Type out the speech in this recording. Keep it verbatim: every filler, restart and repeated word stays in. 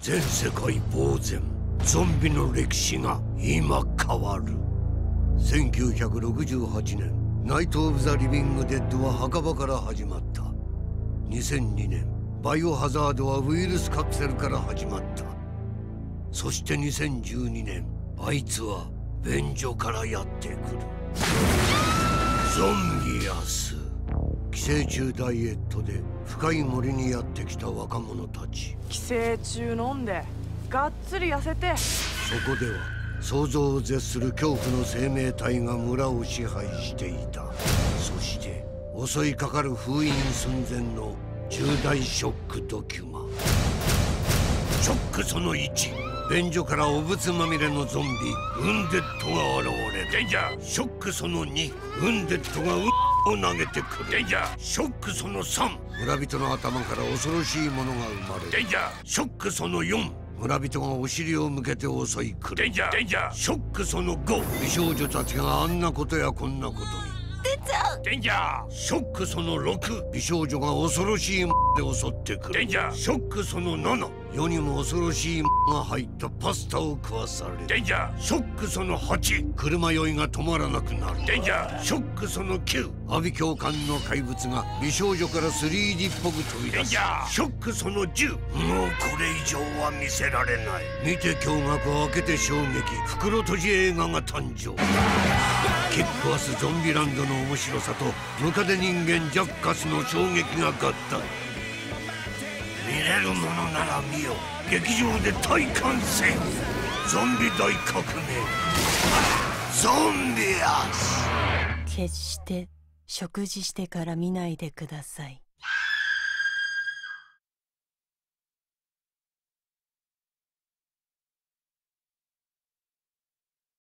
全世界呆然。ゾンビの歴史が今変わる。せんきゅうひゃくろくじゅうはちねん、ナイト・オブ・ザ・リビング・デッドは墓場から始まった。にせんにねん、バイオハザードはウイルスカプセルから始まった。そしてにせんじゅうにねん、あいつは便所からやってくる。ゾンビアス。寄生虫ダイエットで深い森にやってきた若者たち。 寄生虫飲んでがっつり痩せて。 そこでは想像を絶する恐怖の生命体が村を支配していた。そして襲いかかる封印寸前の重大ショックドキュマ。ショックそのいち、便所から汚物まみれのゾンビウンデッドが現れる。デンジャー。ショックそのに、ウンデッドがウンを投げてくる。デンジャー。ショックそのさん、村人の頭から恐ろしいものが生まれる。デンジャー。ショックそのよん、村人がお尻を向けて襲い来る。デンジャー。デンジャー。ショックそのご、美少女たちがあんなことやこんなことに。 出ちゃう。 デンジャー。ショックそのろく、美少女が恐ろしいもので襲ってくる。デンジャー。ショックそのなな、世にも恐ろしいものが入ったパスタを食わされる。デンジャー。ショックそのはち、車酔いが止まらなくなる。デンジャー。ショックそのきゅう、阿鼻教官の怪物が美少女から スリーディー っぽく飛び出す。デンジャー。ショックそのじゅう、もうこれ以上は見せられない。見て驚愕、開けて衝撃、袋閉じ映画が誕生。キックアスゾンビランドの面白さとムカデ人間ジャッカスの衝撃が合体。見れるものなら見よ。劇場で体感せよ。ゾンビ大革命、ゾンビアス。 決して食事してから見ないでください。